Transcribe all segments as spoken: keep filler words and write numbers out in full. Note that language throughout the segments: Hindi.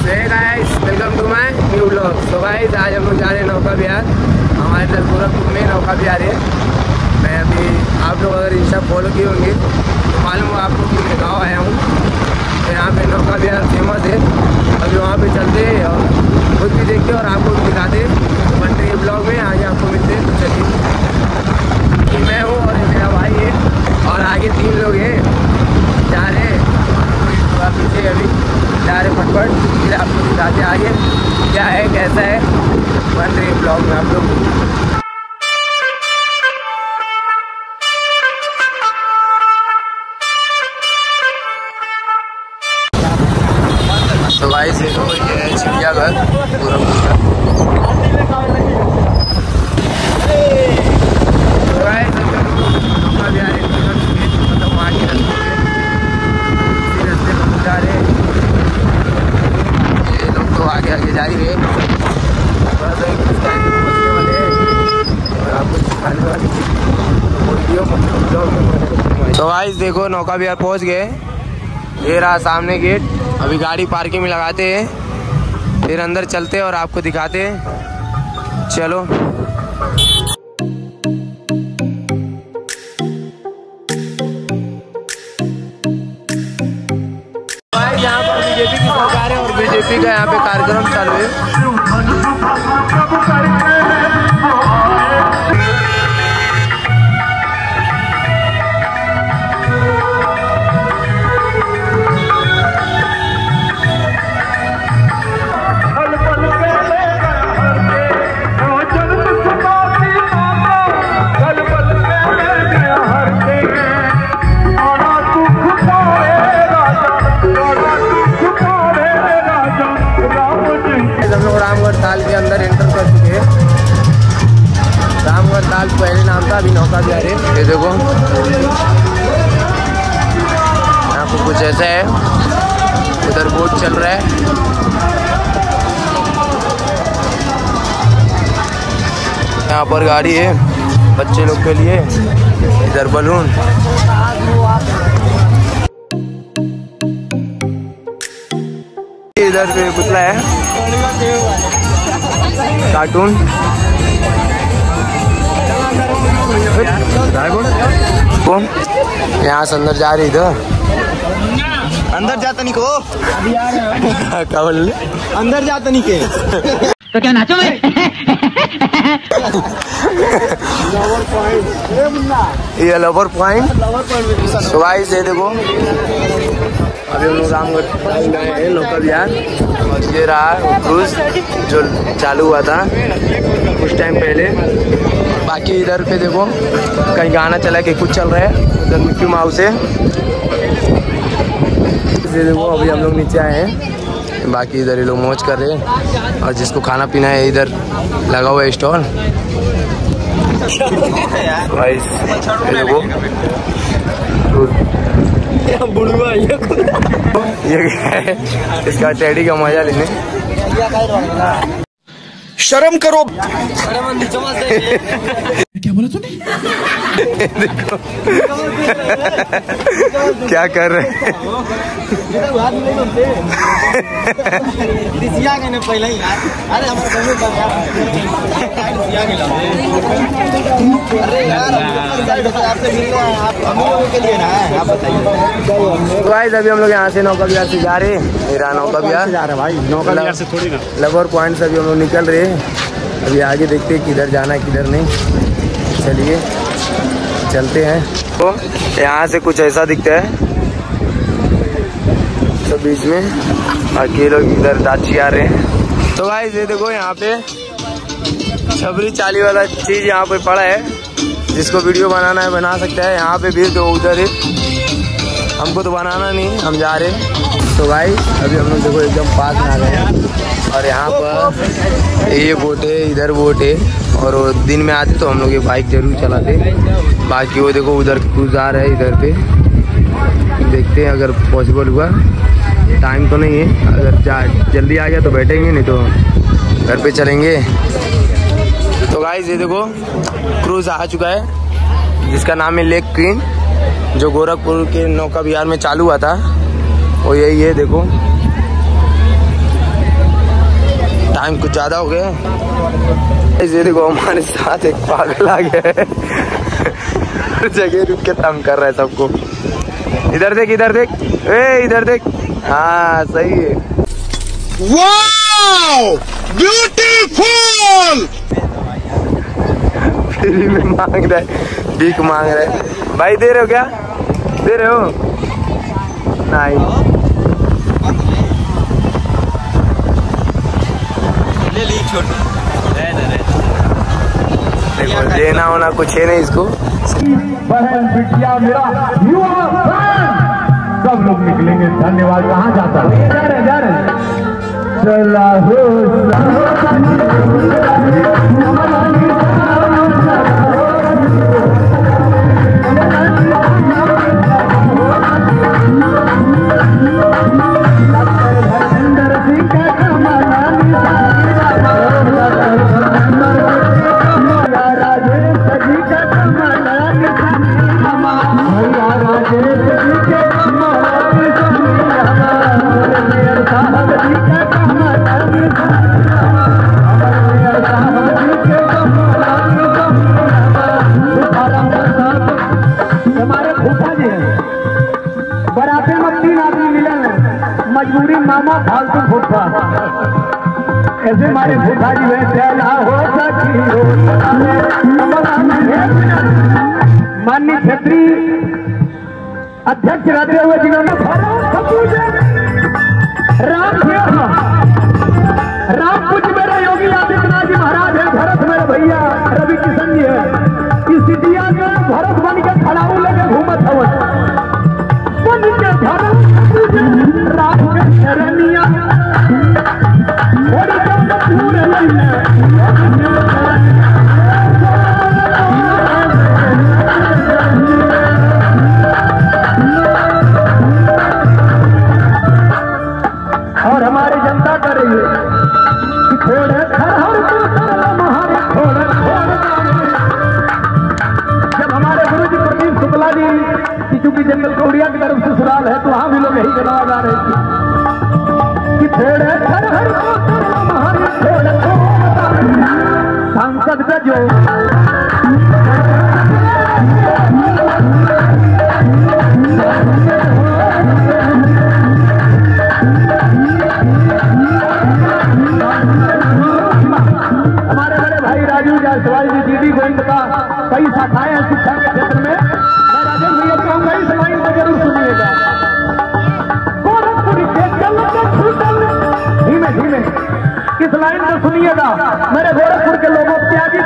Welcome to my new blog. तो गाइस आज हम लोग जा रहे हैं नौका विहार। हमारे इधर गोरखपुर में नौका विहार है। मैं अभी आप लोग अगर इंस्टा फॉलो किए होंगे तो मालूम हो आपको कि मैं गाँव आया हूँ। तो यहाँ पे नौका विहार फेमस है। अभी वहाँ पे चलते हैं और खुद भी देखते और आपको भी दिखाते बनते हैं ब्लॉग में। आगे आपको मिलते हैं। तो चलिए, मैं हूँ और मेरा भाई है और आगे तीन लोग हैं जा रहे हैं। पीछे अभी जा रहे फटफट, फिर आपको दिखाते आगे क्या है कैसा है बन रही ब्लॉग में आप लोग। तो भाई से ये है चिड़ियाघर गोरखपुर का। ये लोग तो आगे आगे जा ही रहे बस एक कुछ टाइम में पहुँचने वाले हैं और आपको दिखाने वाले। तो भाई देखो नौका विहार पहुँच गए। ये रहा सामने गेट। अभी गाड़ी पार्किंग में लगाते हैं, फिर अंदर चलते हैं और आपको दिखाते हैं। चलो भाई, यहाँ पर बीजेपी की सरकार है और बीजेपी का यहाँ पे कार्यक्रम चालू है। रामगढ़ ताल के अंदर एंटर कर चुके हैं। रामगढ़ ताल पहले नाम था, अभी नौका विहार है। ये देखो यहाँ पर कुछ ऐसा है। उधर बोट चल रहा है। यहाँ पर गाड़ी है बच्चे लोग के लिए। इधर बलून। इधर पे पुतला है कार्टून। कौन यहाँ से अंदर जा रही? इधर अंदर जाता नहीं को क्या बोल अंदर जाता नहीं के तो क्या नाचो मैं? ये लवर पॉइंट। तो गाइस ये देखो अभी हम लोग रामगढ़ गए हैं नौका विहार और ये रहा क्रूज जो चालू हुआ था कुछ टाइम पहले। बाकी इधर पे देखो कहीं गाना चला के कुछ चल रहा है। उधर मिक्की माउस है। ये देखो अभी हम लोग नीचे आए हैं। बाकी इधर ये लोग मौज कर रहे हैं और जिसको खाना पीना है इधर लगा हुआ है स्टॉल। भाई ये देखो बुढ़वा ये इसका टेडी का मजा लेने। शर्म करो। क्या बोला तूने? देखो क्या कर रहे हैं। पहले ही अरे गाइस अभी हम लोग यहाँ से नौका विहार से जा रहे हैं। मेरा नौका विहार जा रहा है भाई। नौका विहार से थोड़ी ना लवर पॉइंट से अभी हम लोग निकल रहे हैं। अभी आगे देखते हैं किधर जाना है किधर नहीं। चलिए चलते हैं। तो यहाँ से कुछ ऐसा दिखता है तो बीच में बाकी लोग इधर दाची आ रहे हैं। तो गाइस ये देखो यहाँ पे छबरी चाली वाला चीज यहाँ पे पड़ा है। जिसको वीडियो बनाना है बना सकता है। यहाँ पे भी तो उधर है। हमको तो बनाना नहीं, हम जा रहे हैं। तो गाइस अभी हम लोग देखो एकदम पास में आ गए हैं और यहाँ पर ये बोट है इधर बोट है। और दिन में आते तो हम लोग ये बाइक जरूर चलाते। बाकी वो देखो उधर क्रूज आ रहा है इधर पे। देखते हैं अगर पॉसिबल हुआ। टाइम तो नहीं है, अगर जा जल्दी आ गया तो बैठेंगे, नहीं तो घर पे चलेंगे। तो गाइस ये देखो क्रूज आ चुका है जिसका नाम है लेक क्वीन, जो गोरखपुर के नौका विहार में चालू हुआ था। वो यही है देखो। टाइम कुछ ज़्यादा हो गया। ये देखो हमारे साथ एक पागल आ गया है। हर जगह रुक के तंग कर रहा है सबको। इधर देख, इधर देख, ए इधर देख। हाँ सही है। Wow beautiful. फ्री में मांग रहा है, भीख मांग रहा है। भाई दे रहे हो क्या? दे रहे हो? नहीं ले ली छोटी। देखो देना होना कुछ है नहीं इसको। बहन बिटिया मेरा युवा सब लोग निकलेंगे। धन्यवाद। कहाँ जाता है? जा रहे जा रहे चला हो मजबूरी मामा फालतू फूफा ऐसे हमारे फूफा जी है। चला हो सकी हो माननीय क्षेत्रीय अध्यक्ष रहते हुए जिन्होंने राम राम कुछ मेरे योगी आदित्यनाथ जी महाराज है। भरत मेरे भैया रवि किशन जी है। इस सिटिया में भरत बन के खड़ाऊ लेके घूमत हवन बन के भरत राम के शरणिया और पूरे और हमारी जनता कर रही है कि थोड़े जब हमारे गुरु जी प्रदीप शुक्ला जी की चूंकि जंगल कौड़िया की तरफ से ससुराल है तो वहां भी लोग यही गनवा जा रहे थे कि थोड़े सांसद का जो हमारे बड़े भाई राजू जायसवाल जी दीदी गोविंद का कई शाखाएं हैं शिक्षा के क्षेत्र में। मैं राजेश भैया कहूँगा इस लाइन को जरूर सुनिएगा। गोरखपुर के धीमे धीमे इस लाइन को सुनिएगा मेरे गोरखपुर के लोगों त्यागी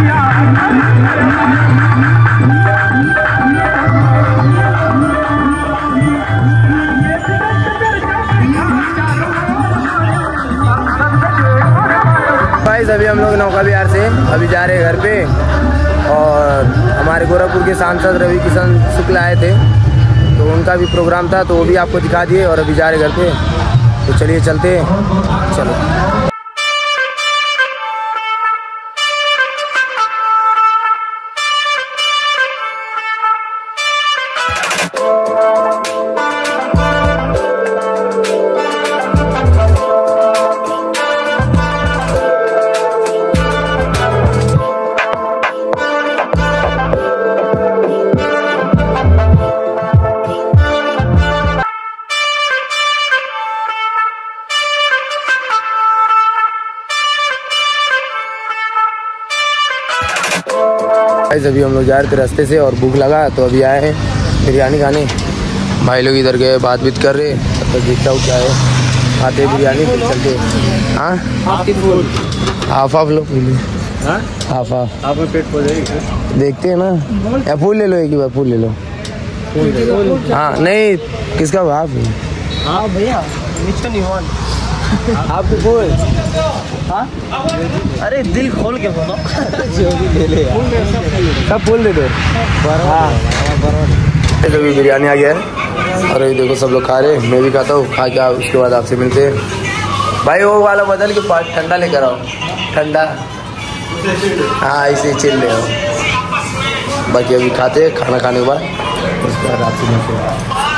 गाइस अभी हम लोग नौका विहार से अभी जा रहे हैं घर पे और हमारे गोरखपुर के सांसद रवि किशन शुक्ला आए थे तो उनका भी प्रोग्राम था तो वो भी आपको दिखा दिए और अभी जा रहे घर पे। तो चलिए चलते हैं। चलो अभी हम लोग जा रहे थे रास्ते से और भूख लगा तो अभी आए हैं बिरयानी खाने। भाई लोग इधर गए बात बीत कर रहे तब तक देखता हूँ क्या है। आते बिरयानी फिर चलते। हाँ हाफ हाफ लो पहले। हाफ हाफ आप में पेट हो जाएगी। देखते हैं ना या फूल ले लो एक ही बार फूल ले लो। हाँ नहीं किसका हाफ है? हाँ भैया नहीं हो आपको बोल। हाँ अरे दिल खोल के बोलो जो भी ले ले सब फूल दे दो। हाँ अभी बिरयानी आ गया है और अभी देखो सब लोग खा रहे हैं। मैं भी खाता हूँ। खा के उसके बाद आपसे मिलते हैं। भाई वो वाला बदल के पास ठंडा लेकर आओ। ठंडा हाँ इसे चिल ले आओ। बाकी अभी खाते हैं खाना खाने के बाद उसके बाद आपसे मिलते हैं।